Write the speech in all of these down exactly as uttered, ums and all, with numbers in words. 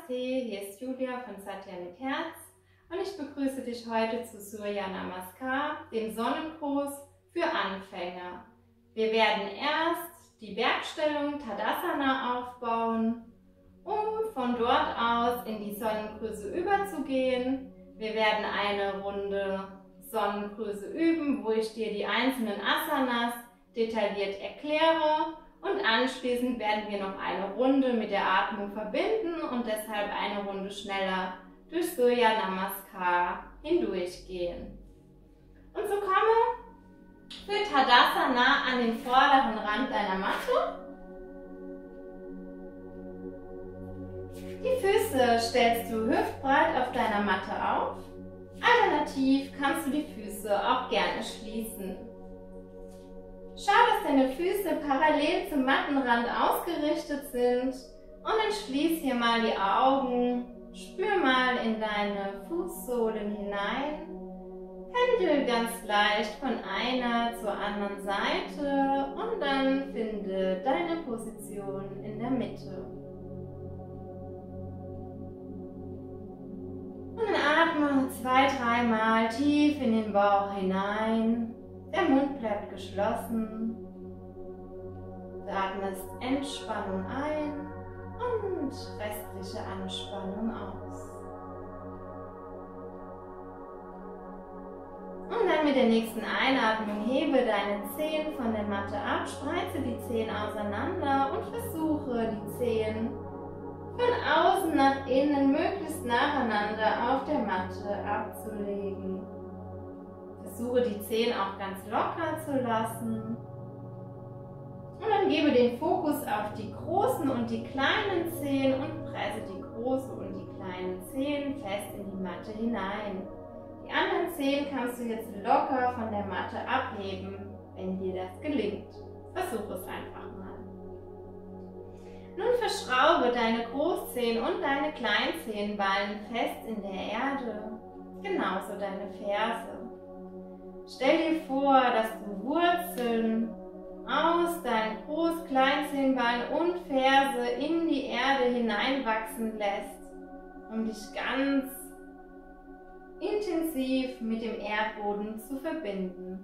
Namaste, hier ist Julia von Satya mit Herz und ich begrüße dich heute zu Surya Namaskar, dem Sonnengruß für Anfänger. Wir werden erst die Bergstellung Tadasana aufbauen, um von dort aus in die Sonnengrüße überzugehen. Wir werden eine Runde Sonnengrüße üben, wo ich dir die einzelnen Asanas detailliert erkläre. Und anschließend werden wir noch eine Runde mit der Atmung verbinden und deshalb eine Runde schneller durch Surya Namaskar hindurchgehen. Und so komme für Tadasana an den vorderen Rand deiner Matte. Die Füße stellst du hüftbreit auf deiner Matte auf. Alternativ kannst du die Füße auch gerne schließen. Schau, dass deine Füße parallel zum Mattenrand ausgerichtet sind und dann schließ hier mal die Augen, spür mal in deine Fußsohlen hinein, pendel ganz leicht von einer zur anderen Seite und dann finde deine Position in der Mitte. Und dann atme zwei, dreimal tief in den Bauch hinein. Der Mund bleibt geschlossen. Du atmest Entspannung ein und restliche Anspannung aus. Und dann mit der nächsten Einatmung hebe deine Zehen von der Matte ab, spreize die Zehen auseinander und versuche die Zehen von außen nach innen möglichst nacheinander auf der Matte abzulegen. Versuche die Zehen auch ganz locker zu lassen. Und dann gebe den Fokus auf die großen und die kleinen Zehen und presse die großen und die kleinen Zehen fest in die Matte hinein. Die anderen Zehen kannst du jetzt locker von der Matte abheben, wenn dir das gelingt. Versuche es einfach mal. Nun verschraube deine Großzehen und deine Kleinzehenballen fest in der Erde, genauso deine Ferse. Stell dir vor, dass du Wurzeln aus deinen Groß-, Kleinzehenballen und Ferse in die Erde hineinwachsen lässt, um dich ganz intensiv mit dem Erdboden zu verbinden.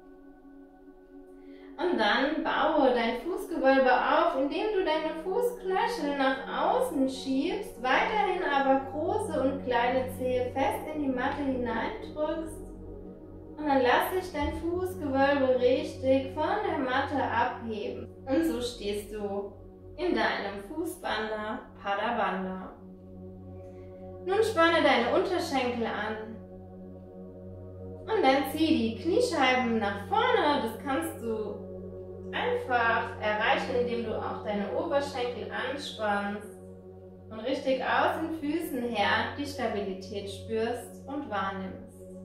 Und dann baue dein Fußgewölbe auf, indem du deine Fußknöchel nach außen schiebst, weiterhin aber große und kleine Zehe fest in die Matte hineindrückst. Und dann lass dich dein Fußgewölbe richtig von der Matte abheben. Und so stehst du in deinem Fußbanda Padabanda. Nun spanne deine Unterschenkel an. Und dann zieh die Kniescheiben nach vorne. Das kannst du einfach erreichen, indem du auch deine Oberschenkel anspannst und richtig aus den Füßen her die Stabilität spürst und wahrnimmst.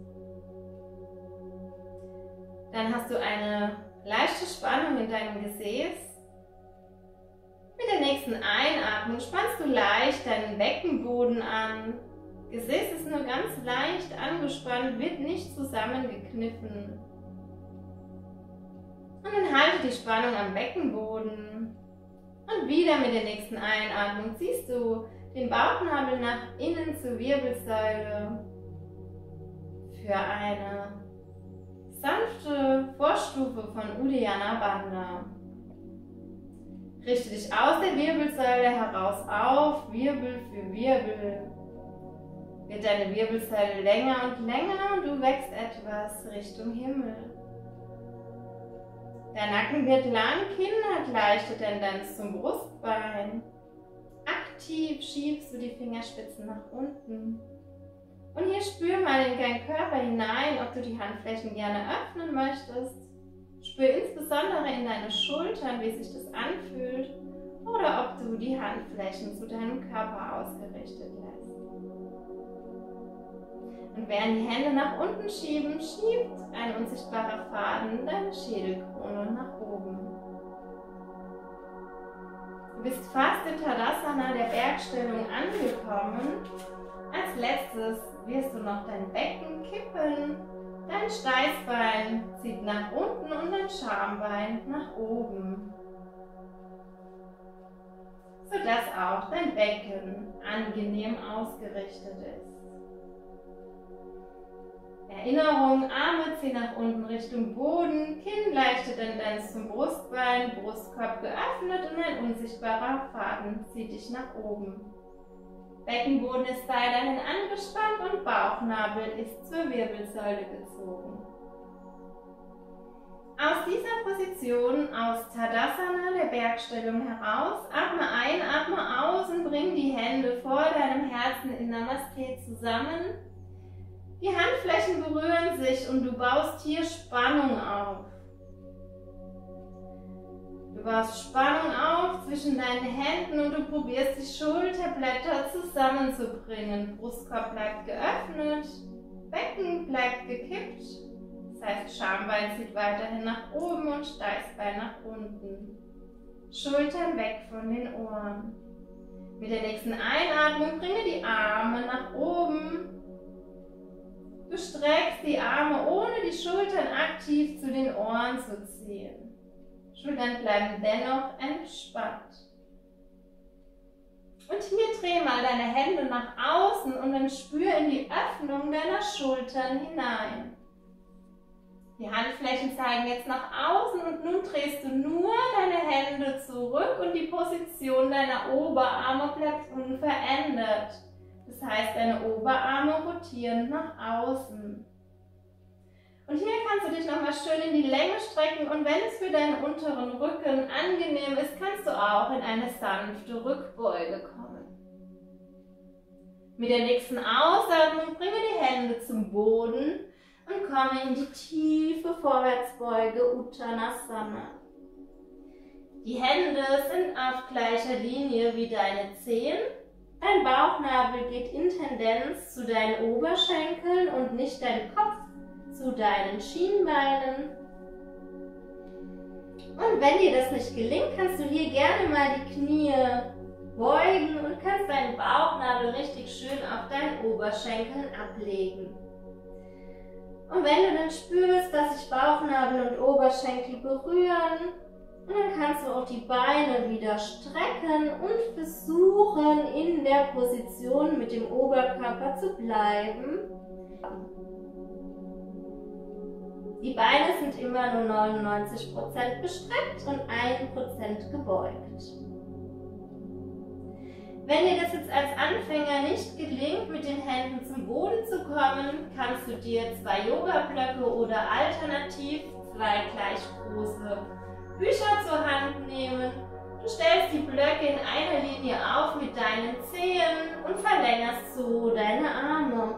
Dann hast du eine leichte Spannung in deinem Gesäß. Mit der nächsten Einatmung spannst du leicht deinen Beckenboden an. Gesäß ist nur ganz leicht angespannt, wird nicht zusammengekniffen. Und dann halte die Spannung am Beckenboden. Und wieder mit der nächsten Einatmung ziehst du den Bauchnabel nach innen zur Wirbelsäule für eine sanfte Vorstufe von Uddiyana Bandha. Richte dich aus der Wirbelsäule heraus auf, Wirbel für Wirbel. Wird deine Wirbelsäule länger und länger und du wächst etwas Richtung Himmel. Dein Nacken wird lang, Kinn hat leichte Tendenz zum Brustbein. Aktiv schiebst du die Fingerspitzen nach unten. Und hier spür mal in deinen Körper hinein, ob du die Handflächen gerne öffnen möchtest. Spür insbesondere in deine Schultern, wie sich das anfühlt, oder ob du die Handflächen zu deinem Körper ausgerichtet lässt. Und während die Hände nach unten schieben, schiebt ein unsichtbarer Faden deine Schädelkrone nach oben. Du bist fast im Tadasana der Bergstellung angekommen. Als letztes wirst du noch dein Becken kippen, dein Steißbein zieht nach unten und dein Schambein nach oben. sodass auch dein Becken angenehm ausgerichtet ist. Erinnerung, Arme ziehen nach unten Richtung Boden, Kinn leichte Tendenz zum Brustbein, Brustkorb geöffnet und ein unsichtbarer Faden zieht dich nach oben. Beckenboden ist weiterhin angespannt und Bauchnabel ist zur Wirbelsäule gezogen. Aus dieser Position, aus Tadasana, der Bergstellung heraus, atme ein, atme aus und bring die Hände vor deinem Herzen in Namaste zusammen. Die Handflächen berühren sich und du baust hier Spannung auf. Du baust Spannung auf zwischen deinen Händen und du probierst die Schulterblätter zusammenzubringen. Brustkorb bleibt geöffnet, Becken bleibt gekippt. Das heißt, Schambein zieht weiterhin nach oben und Steißbein nach unten. Schultern weg von den Ohren. Mit der nächsten Einatmung bringe die Arme nach oben. Du streckst die Arme, ohne die Schultern aktiv zu den Ohren zu ziehen. Schultern bleiben dennoch entspannt. Und hier dreh mal deine Hände nach außen und dann spür in die Öffnung deiner Schultern hinein. Die Handflächen zeigen jetzt nach außen und nun drehst du nur deine Hände zurück und die Position deiner Oberarme bleibt unverändert. Das heißt, deine Oberarme rotieren nach außen. Und hier kannst du dich nochmal schön in die Länge strecken und wenn es für deinen unteren Rücken angenehm ist, kannst du auch in eine sanfte Rückbeuge kommen. Mit der nächsten Ausatmung bringe die Hände zum Boden und komme in die tiefe Vorwärtsbeuge Uttanasana. Die Hände sind auf gleicher Linie wie deine Zehen. Dein Bauchnabel geht in Tendenz zu deinen Oberschenkeln und nicht dein Kopf zu deinen Schienbeinen. Und wenn dir das nicht gelingt, kannst du hier gerne mal die Knie beugen und kannst deinen Bauchnabel richtig schön auf deinen Oberschenkeln ablegen. Und wenn du dann spürst, dass sich Bauchnabel und Oberschenkel berühren, und dann kannst du auch die Beine wieder strecken und versuchen, in der Position mit dem Oberkörper zu bleiben. Die Beine sind immer nur neunundneunzig Prozent gestreckt und ein Prozent gebeugt. Wenn dir das jetzt als Anfänger nicht gelingt, mit den Händen zum Boden zu kommen, kannst du dir zwei Yoga-Blöcke oder alternativ zwei gleich große Bücher zur Hand nehmen. Du stellst die Blöcke in einer Linie auf mit deinen Zehen und verlängerst so deine Arme.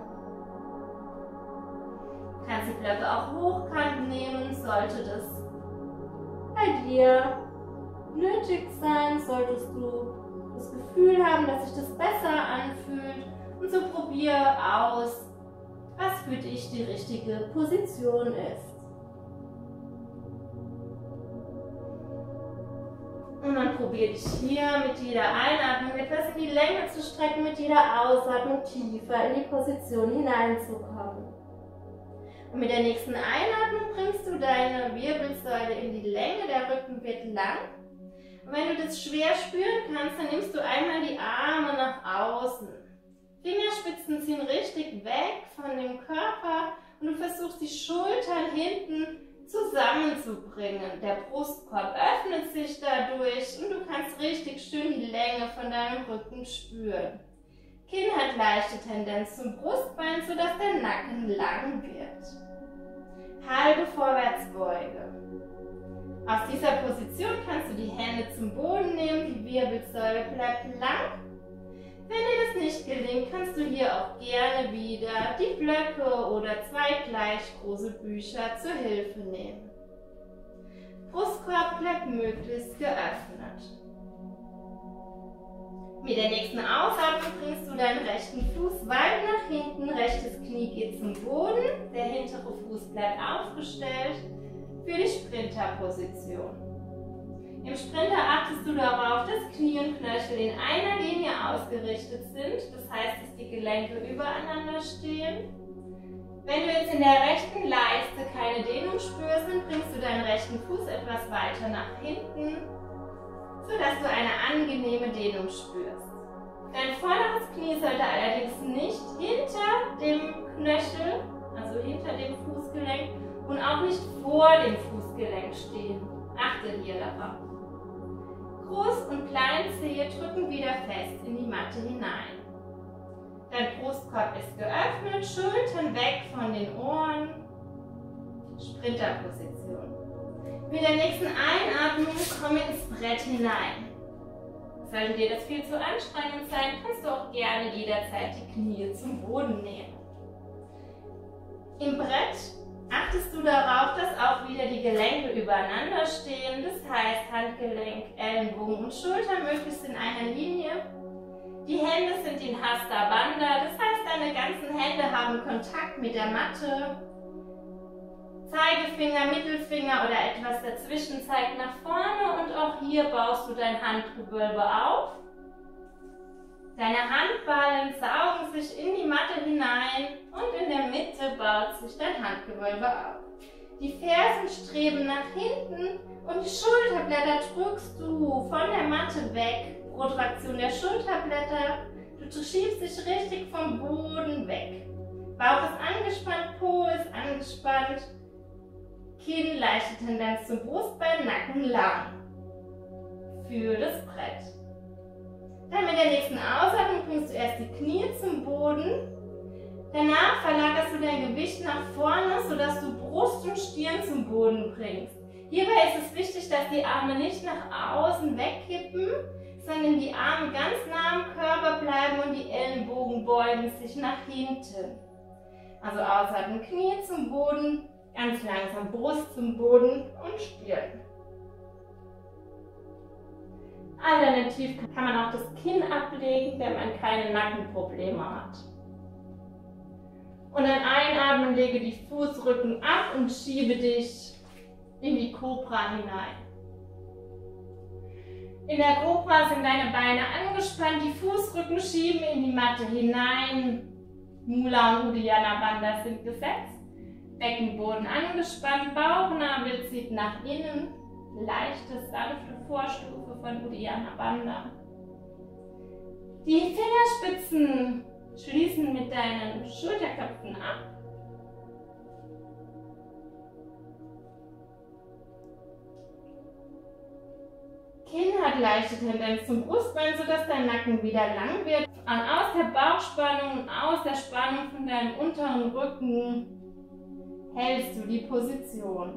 Du kannst die Blöcke auch hochkant nehmen, sollte das bei dir nötig sein, solltest du das Gefühl haben, dass sich das besser anfühlt. Und so probiere aus, was für dich die richtige Position ist. Und dann probiere dich hier mit jeder Einatmung etwas in die Länge zu strecken, mit jeder Ausatmung tiefer in die Position hineinzukommen. Und mit der nächsten Einatmung bringst du deine Wirbelsäule in die Länge, der Rücken wird lang. Und wenn du das schwer spüren kannst, dann nimmst du einmal die Arme nach außen. Fingerspitzen ziehen richtig weg von dem Körper und du versuchst die Schultern hinten zusammenzubringen. Der Brustkorb öffnet sich dadurch und du kannst richtig schön die Länge von deinem Rücken spüren. Kinn hat leichte Tendenz zum Brustbein, sodass der Nacken lang wird. Halbe Vorwärtsbeuge. Aus dieser Position kannst du die Hände zum Boden nehmen, die Wirbelsäule bleibt lang. Wenn dir das nicht gelingt, kannst du hier auch gerne wieder die Blöcke oder zwei gleich große Bücher zur Hilfe nehmen. Brustkorb bleibt möglichst geöffnet. Mit der nächsten Ausatmung bringst du deinen rechten Fuß weit nach hinten, rechtes Knie geht zum Boden, der hintere Fuß bleibt aufgestellt für die Sprinterposition. Im Sprinter achtest du darauf, dass Knie und Knöchel in einer Linie ausgerichtet sind, das heißt, dass die Gelenke übereinander stehen. Wenn du jetzt in der rechten Leiste keine Dehnung spürst, dann bringst du deinen rechten Fuß etwas weiter nach hinten sodass du eine angenehme Dehnung spürst. Dein vorderes Knie sollte allerdings nicht hinter dem Knöchel, also hinter dem Fußgelenk, und auch nicht vor dem Fußgelenk stehen. Achte hier darauf. Groß- und Kleinzehe drücken wieder fest in die Matte hinein. Dein Brustkorb ist geöffnet, Schultern weg von den Ohren. Sprinterposition. Mit der nächsten Einatmung komm ins Brett hinein. Sollte dir das viel zu anstrengend sein, kannst du auch gerne jederzeit die Knie zum Boden nehmen. Im Brett achtest du darauf, dass auch wieder die Gelenke übereinander stehen. Das heißt Handgelenk, Ellenbogen und Schulter möglichst in einer Linie. Die Hände sind in Hasta Bandha, das heißt, deine ganzen Hände haben Kontakt mit der Matte. Zeigefinger, Mittelfinger oder etwas dazwischen zeigt nach vorne und auch hier baust du dein Handgewölbe auf. Deine Handballen saugen sich in die Matte hinein und in der Mitte baut sich dein Handgewölbe auf. Die Fersen streben nach hinten und die Schulterblätter drückst du von der Matte weg. Protraktion der Schulterblätter. Du schiebst dich richtig vom Boden weg. Bauch ist angespannt, Po ist angespannt. Kinn, leichte Tendenz zum Brustbein, Nacken lang. Für das Brett. Dann mit der nächsten Ausatmung bringst du erst die Knie zum Boden. Danach verlagerst du dein Gewicht nach vorne, sodass du Brust und Stirn zum Boden bringst. Hierbei ist es wichtig, dass die Arme nicht nach außen wegkippen, sondern die Arme ganz nah am Körper bleiben und die Ellenbogen beugen sich nach hinten. Also ausatmen, Knie zum Boden, ganz langsam Brust zum Boden und Stirn. Alternativ kann man auch das Kinn ablegen, wenn man keine Nackenprobleme hat. Und dann einatmen, lege die Fußrücken ab und schiebe dich in die Kobra hinein. In der Kobra sind deine Beine angespannt, die Fußrücken schieben in die Matte hinein. Mula und Uddiyana Bandha sind gesetzt. Beckenboden angespannt, Bauchnabel zieht nach innen. Leichte, sanfte Vorstufe von Uddiyana Bandha. Die Fingerspitzen schließen mit deinen Schulterköpfen ab. Kinn hat leichte Tendenz zum Brustbein, sodass dein Nacken wieder lang wird. Und aus der Bauchspannung und aus der Spannung von deinem unteren Rücken hältst du die Position.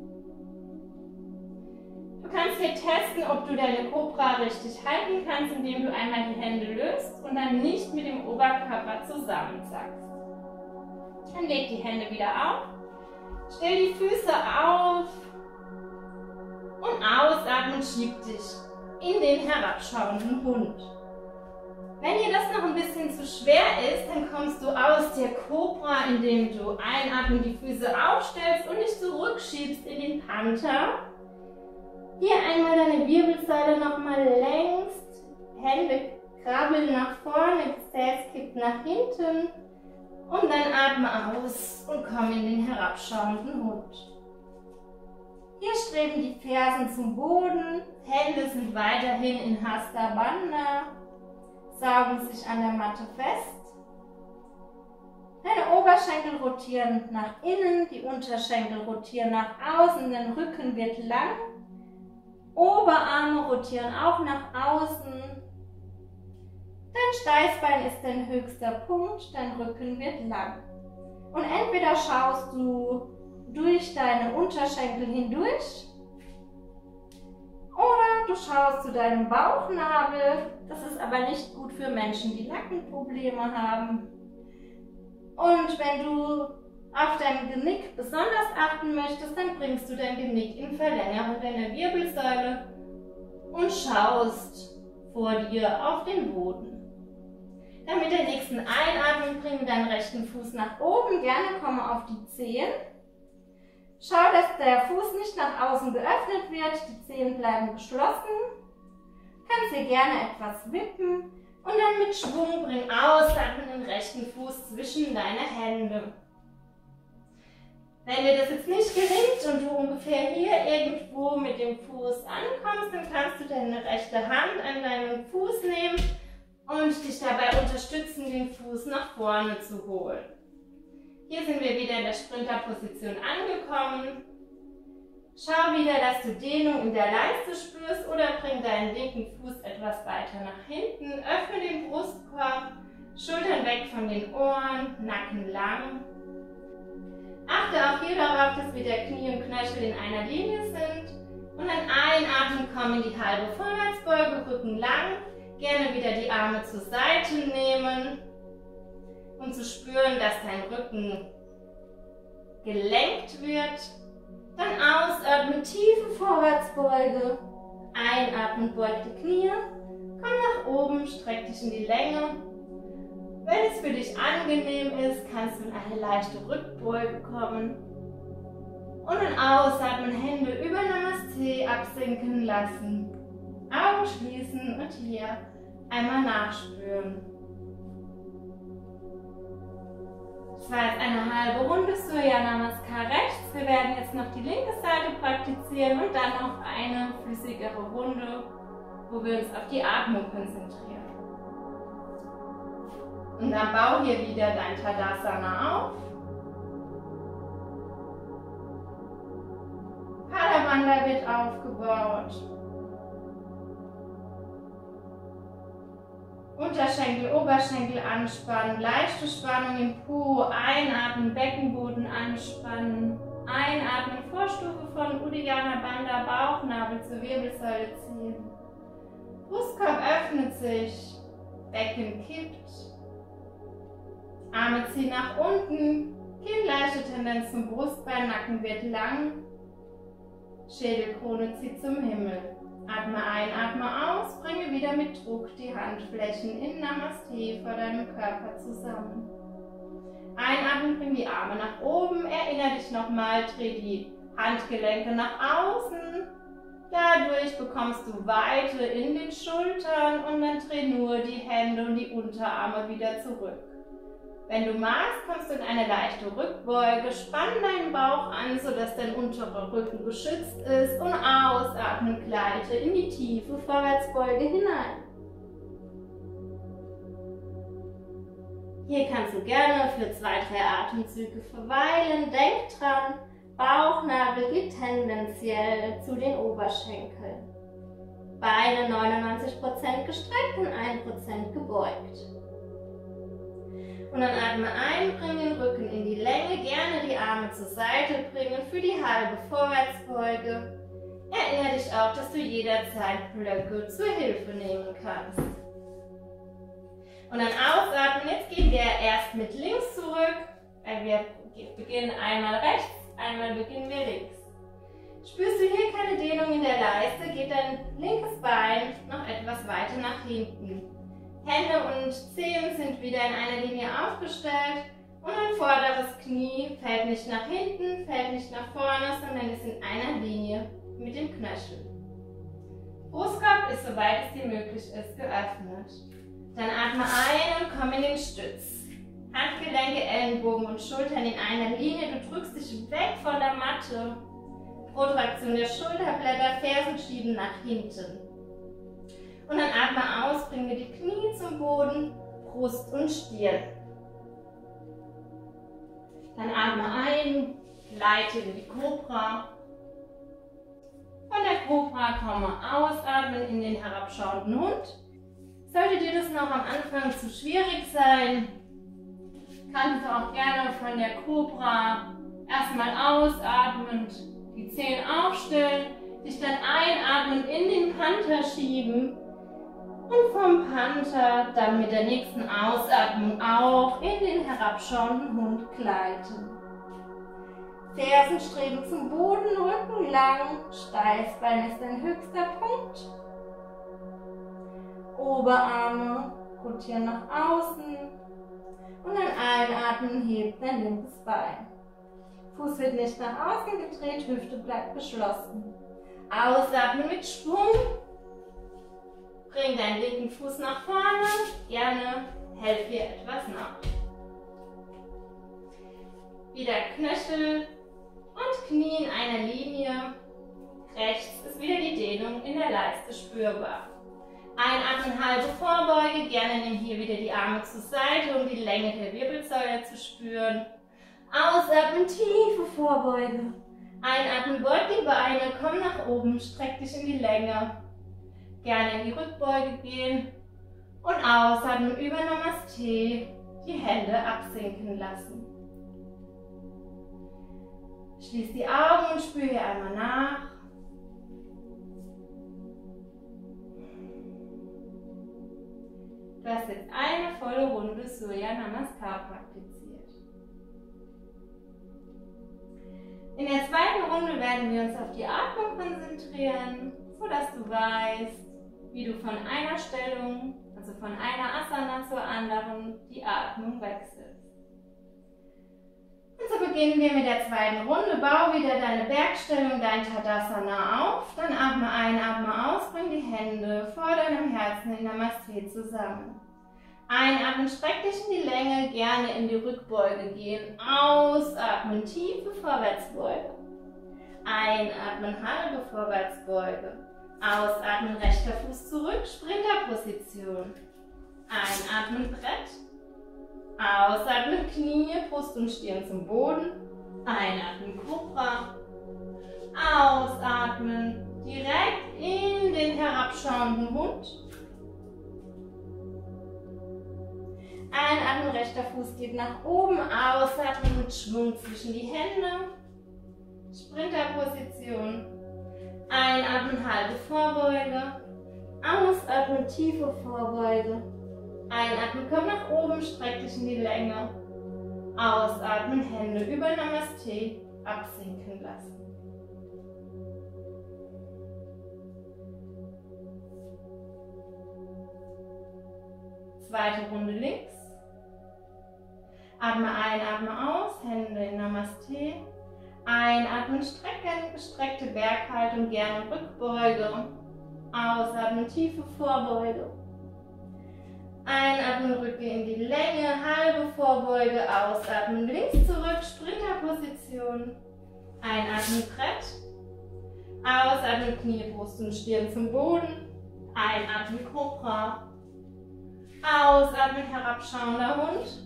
Du kannst hier testen, ob du deine Kobra richtig halten kannst, indem du einmal die Hände löst und dann nicht mit dem Oberkörper zusammensackst. Dann leg die Hände wieder auf, stell die Füße auf und ausatmen, schieb dich in den herabschauenden Hund. Wenn dir das noch ein bisschen zu schwer ist, dann kommst du aus der Kobra, indem du einatmen, die Füße aufstellst und dich zurückschiebst in den Panther. Hier einmal deine Wirbelsäule nochmal längst, Hände krabbeln nach vorne, Gesäß kippt nach hinten und dann atme aus und komm in den herabschauenden Hund. Hier streben die Fersen zum Boden, Hände sind weiterhin in Hasta Bandha, saugen sich an der Matte fest. Deine Oberschenkel rotieren nach innen, die Unterschenkel rotieren nach außen, dein Rücken wird lang. Oberarme rotieren auch nach außen. Dein Steißbein ist dein höchster Punkt, dein Rücken wird lang. Und entweder schaust du durch deine Unterschenkel hindurch oder du schaust zu deinem Bauchnabel. Das ist aber nicht gut für Menschen, die Nackenprobleme haben. Und wenn du auf dein Genick besonders achten möchtest, dann bringst du dein Genick in Verlängerung deiner Wirbelsäule und schaust vor dir auf den Boden. Dann mit der nächsten Einatmung bringe deinen rechten Fuß nach oben, gerne komme auf die Zehen. Schau, dass der Fuß nicht nach außen geöffnet wird, die Zehen bleiben geschlossen. Du kannst hier gerne etwas wippen und dann mit Schwung bring ausatmen den rechten Fuß zwischen deine Hände. Wenn dir das jetzt nicht gelingt und du ungefähr hier irgendwo mit dem Fuß ankommst, dann kannst du deine rechte Hand an deinen Fuß nehmen und dich dabei unterstützen, den Fuß nach vorne zu holen. Hier sind wir wieder in der Sprinterposition angekommen. Schau wieder, dass du Dehnung in der Leiste spürst oder bring deinen linken Fuß etwas weiter nach hinten. Öffne den Brustkorb, Schultern weg von den Ohren, Nacken lang. Achte auch hier darauf, dass wieder Knie und Knöchel in einer Linie sind. Und dann einatmen, komm in die halbe Vorwärtsbeuge, Rücken lang. Gerne wieder die Arme zur Seite nehmen. Und zu spüren, dass dein Rücken gelenkt wird. Dann ausatmen, tiefe Vorwärtsbeuge. Einatmen, beug die Knie. Komm nach oben, streck dich in die Länge. Wenn es für dich angenehm ist, kannst du in eine leichte Rückbeuge kommen. Und dann ausatmen, Hände über Namaste absinken lassen. Augen schließen und hier einmal nachspüren. Das war jetzt eine halbe Runde Surya Namaskar rechts. Wir werden jetzt noch die linke Seite praktizieren und dann noch eine flüssigere Runde, wo wir uns auf die Atmung konzentrieren. Und dann bau hier wieder dein Tadasana auf. Padabandha wird aufgebaut. Unterschenkel, Oberschenkel anspannen, leichte Spannung im Po, einatmen, Beckenboden anspannen, einatmen, Vorstufe von Uddiyana Bandha, Bauchnabel zur Wirbelsäule ziehen. Brustkorb öffnet sich, Becken kippt, Arme ziehen nach unten, Kinn leichte Tendenz zum Brustbein, Nacken wird lang, Schädelkrone zieht zum Himmel. Atme ein, atme aus, bringe wieder mit Druck die Handflächen in Namaste vor deinem Körper zusammen. Einatmen, bring die Arme nach oben, erinnere dich nochmal, dreh die Handgelenke nach außen. Dadurch bekommst du Weite in den Schultern und dann dreh nur die Hände und die Unterarme wieder zurück. Wenn du magst, kommst du in eine leichte Rückbeuge, spann deinen Bauch an, sodass dein unterer Rücken geschützt ist und ausatmen, gleite in die tiefe Vorwärtsbeuge hinein. Hier kannst du gerne für zwei, drei Atemzüge verweilen. Denk dran, Bauchnabel geht tendenziell zu den Oberschenkeln. Beine neunundneunzig Prozent gestreckt und ein Prozent gebeugt. Und dann atme ein, bring den Rücken in die Länge, gerne die Arme zur Seite bringen für die halbe Vorwärtsbeuge. Erinnere dich auch, dass du jederzeit Blöcke zur Hilfe nehmen kannst. Und dann ausatmen, jetzt gehen wir erst mit links zurück, weil wir beginnen einmal rechts, einmal beginnen wir links. Spürst du hier keine Dehnung in der Leiste, geht dein linkes Bein noch etwas weiter nach hinten. Hände und Zehen sind wieder in einer Linie aufgestellt und ein vorderes Knie fällt nicht nach hinten, fällt nicht nach vorne, sondern ist in einer Linie mit dem Knöchel. Brustkorb ist, soweit es dir möglich ist, geöffnet. Dann atme ein und komm in den Stütz. Handgelenke, Ellenbogen und Schultern in einer Linie, du drückst dich weg von der Matte. Protraktion der Schulterblätter, Fersen schieben nach hinten. Und dann atme aus, bringe die Knie zum Boden, Brust und Stirn. Dann atme ein, gleite in die Kobra. Von der Kobra komme ausatmen in den herabschauenden Hund. Sollte dir das noch am Anfang zu schwierig sein, kannst du auch gerne von der Kobra erstmal ausatmend die Zehen aufstellen, dich dann einatmen in den Panther schieben. Und vom Panther dann mit der nächsten Ausatmung auch in den herabschauenden Hund gleiten. Fersen streben zum Boden, Rücken lang, Steißbein ist dein höchster Punkt. Oberarme rotieren nach außen und dann einatmen, hebt dein linkes Bein. Fuß wird nicht nach außen gedreht, Hüfte bleibt geschlossen. Ausatmen mit Schwung. Bring deinen linken Fuß nach vorne, gerne helf hier etwas nach. Wieder Knöchel hier wieder die Arme zur Seite, um die Länge der Wirbelsäule zu spüren. Ausatmen, tiefe Vorbeuge. Einatmen, beug die Beine, komm nach oben, streck dich in die Länge. Gerne in die Rückbeuge gehen. Und ausatmen über Namaste, die Hände absinken lassen. Schließ die Augen und spür hier einmal nach. Du hast jetzt eine volle Runde Surya Namaskar praktiziert. In der zweiten Runde werden wir uns auf die Atmung konzentrieren, sodass du weißt, wie du von einer Stellung, also von einer Asana zur anderen, die Atmung wechselst. Und so beginnen wir mit der zweiten Runde. Bau wieder deine Bergstellung, dein Tadasana auf. Dann atme ein, atme aus, bring die Hände vor deinem Herzen in Namaste zusammen. Einatmen, streck dich in die Länge, gerne in die Rückbeuge gehen. Ausatmen, tiefe Vorwärtsbeuge. Einatmen, halbe Vorwärtsbeuge. Ausatmen, rechter Fuß zurück, Sprinterposition. Einatmen, Brett. Ausatmen, Knie, Brust und Stirn zum Boden. Einatmen, Cobra. Ausatmen, direkt in den herabschauenden Hund. Einatmen, rechter Fuß geht nach oben. Ausatmen mit Schwung zwischen die Hände. Sprinterposition. Einatmen, halbe Vorbeuge. Ausatmen, tiefe Vorbeuge. Einatmen, komm nach oben, streck dich in die Länge. Ausatmen, Hände über Namaste absinken lassen. Zweite Runde links. Atme ein, atme aus, Hände in Namaste. Einatmen, strecken, gestreckte Berghaltung, gerne Rückbeuge. Ausatmen, tiefe Vorbeuge. Einatmen, Rücken in die Länge, halbe Vorbeuge, ausatmen, links zurück, Sprinterposition. Einatmen, Brett. Ausatmen, Knie, Brust und Stirn zum Boden. Einatmen, Cobra. Ausatmen, herabschauender Hund.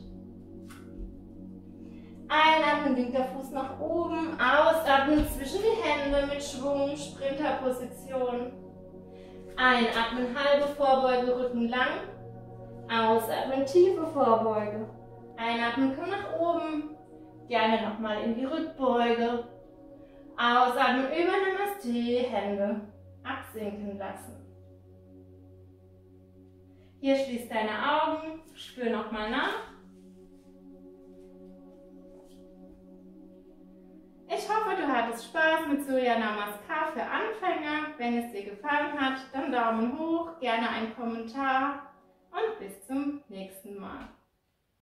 Einatmen, linker Fuß nach oben. Ausatmen, zwischen die Hände mit Schwung, Sprinterposition. Einatmen, halbe Vorbeuge, Rücken lang. Ausatmen, tiefe Vorbeuge. Einatmen, komm nach oben. Gerne nochmal in die Rückbeuge. Ausatmen, über Namaste, Hände absinken lassen. Hier schließ deine Augen, spür nochmal nach. Ich hoffe, du hattest Spaß mit Surya Namaskar für Anfänger. Wenn es dir gefallen hat, dann Daumen hoch, gerne einen Kommentar und bis zum nächsten Mal.